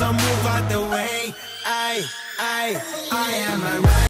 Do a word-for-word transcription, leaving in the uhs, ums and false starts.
so move out the way. I, I, I am a